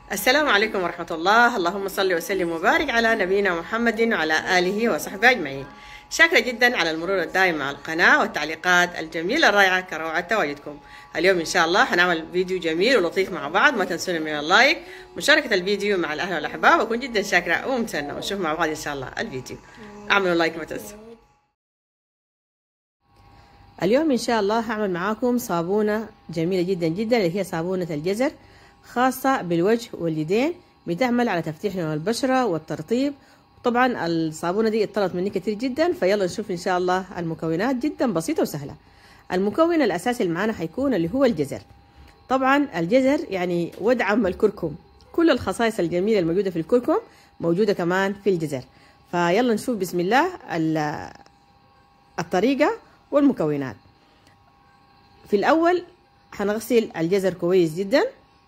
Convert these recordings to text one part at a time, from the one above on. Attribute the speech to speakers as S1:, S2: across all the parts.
S1: السلام عليكم ورحمة الله. اللهم صل وسلم وبارك على نبينا محمد وعلى آله وصحبه أجمعين. شاكرة جدا على المرور الدائم مع القناة والتعليقات الجميلة الرائعة كروعة تواجدكم. اليوم إن شاء الله هنعمل فيديو جميل ولطيف مع بعض. ما تنسونا من اللايك مشاركة الفيديو مع الأهل والأحباب. أكون جدا شاكرة وممتنة ونشوف مع بعض إن شاء الله الفيديو. اعملوا لايك ما تنسوا. اليوم إن شاء الله هعمل معاكم صابونة جميلة جدا جدا اللي هي صابونة الجزر، خاصة بالوجه واليدين. بتعمل على تفتيح لون البشرة والترطيب. طبعا الصابونة دي اتطلبت مني كتير جدا، فيلا نشوف إن شاء الله المكونات. جدا بسيطة وسهلة. المكون الأساسي اللي معانا حيكون اللي هو الجزر. طبعا الجزر يعني ودعم الكركم، كل الخصائص الجميلة الموجودة في الكركم موجودة كمان في الجزر. فيلا نشوف بسم الله الطريقة والمكونات. في الأول هنغسل الجزر كويس جدا،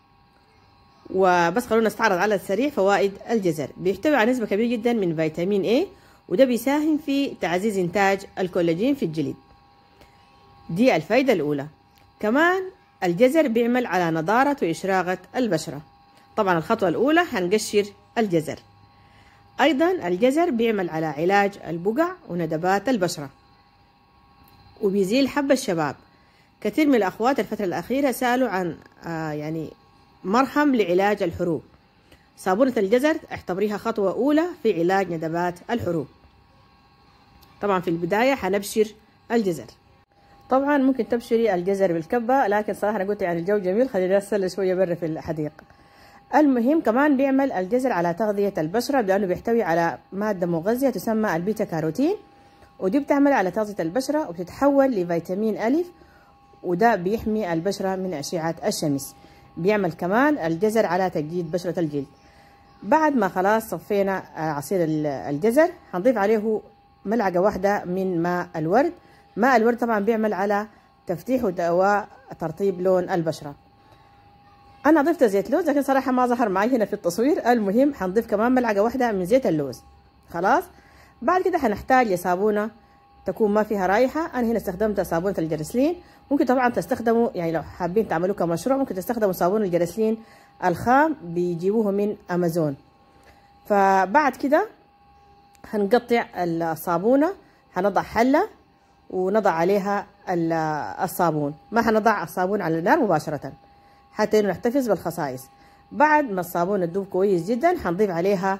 S1: وبس خلونا نستعرض على السريع فوائد الجزر. بيحتوي على نسبة كبيرة جدا من فيتامين A، وده بيساهم في تعزيز إنتاج الكولاجين في الجلد. دي الفايدة الأولى. كمان الجزر بيعمل على نضارة وإشراقة البشرة. طبعا الخطوة الأولى هنقشر الجزر. أيضا الجزر بيعمل على علاج البقع وندبات البشرة، وبيزيل حب الشباب. كثير من الأخوات الفترة الأخيرة سألوا عن يعني مرهم لعلاج الحروق. صابونة الجزر اعتبريها خطوة أولى في علاج ندبات الحروق. طبعا في البداية هنبشر الجزر. طبعا ممكن تبشري الجزر بالكبة، لكن صراحة أنا قلت يعني الجو جميل خلينا نتسلى شوية برا في الحديقة. المهم كمان بيعمل الجزر على تغذية البشرة، لأنه بيحتوي على مادة مغذية تسمى البيتا كاروتين، ودي بتعمل على تغذية البشرة وبتتحول لفيتامين ألف، وده بيحمي البشرة من أشعة الشمس. بيعمل كمان الجزر على تجديد بشرة الجلد. بعد ما خلاص صفينا عصير الجزر هنضيف عليه ملعقة واحدة من ماء الورد. ماء الورد طبعا بيعمل على تفتيح وترطيب لون البشرة. أنا ضفت زيت لوز لكن صراحة ما ظهر معي هنا في التصوير. المهم هنضيف كمان ملعقة واحدة من زيت اللوز. خلاص بعد كده هنحتاج لصابونة تكون ما فيها رائحة. أنا هنا استخدمت صابونة الجرسلين. ممكن طبعا تستخدموا يعني لو حابين تعملوه كمشروع ممكن تستخدموا صابون الجرسلين الخام، بيجيبوه من أمازون. فبعد كده هنقطع الصابونة، هنضع حلة ونضع عليها الصابون. ما هنضع الصابون على النار مباشرة حتى إنه نحتفظ بالخصائص. بعد ما الصابون تذوب كويس جدا هنضيف عليها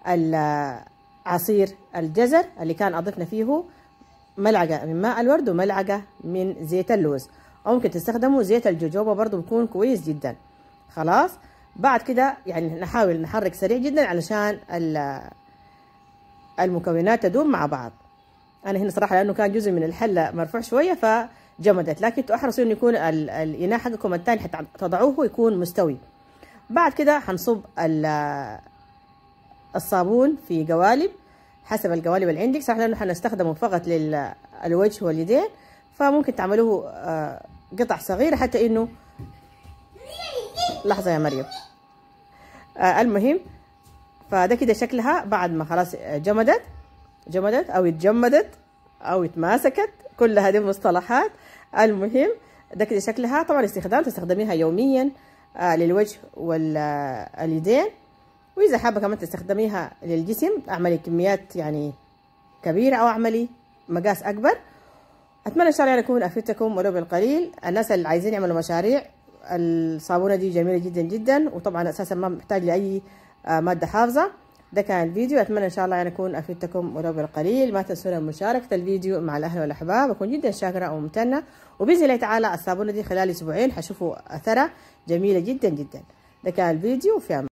S1: عصير الجزر اللي كان أضفنا فيه ملعقة من ماء الورد وملعقة من زيت اللوز، أو ممكن تستخدموا زيت الجوجوبا برضو بيكون كويس جدا. خلاص بعد كده يعني نحاول نحرك سريع جدا علشان المكونات تدوب مع بعض. أنا هنا صراحة لأنه كان جزء من الحلة مرفوع شوية فجمدت، لكن تحرصوا إنه يكون الإناء حقكم الثاني حتى تضعوه يكون مستوي. بعد كده هنصب الصابون في قوالب حسب القوالب اللي عندك. صح لأنه حنستخدمه فقط للوجه واليدين، فممكن تعملوه قطع صغيرة حتى إنه لحظة يا مريم. المهم فده كده شكلها بعد ما خلاص جمدت أو اتجمدت أو اتماسكت، كل هذه المصطلحات. المهم ده كده شكلها. طبعا تستخدميها يوميا للوجه واليدين، وإذا حابة كمان تستخدميها للجسم اعملي كميات يعني كبيرة أو اعملي مقاس أكبر. أتمنى إن شاء الله أكون أفدتكم ولو بالقليل. الناس اللي عايزين يعملوا مشاريع الصابونة دي جميلة جدا جدا، وطبعا أساسا ما محتاج لأي مادة حافظة. ده كان الفيديو. أتمنى إن شاء الله أكون أفدتكم ولو بالقليل. ما تنسونا مشاركة الفيديو مع الأهل والأحباب. أكون جدا شاكرة وممتنة، وبإذن الله تعالى الصابونة دي خلال أسبوعين حشوفوا أثرها جميلة جدا جدا. ده كان الفيديو. في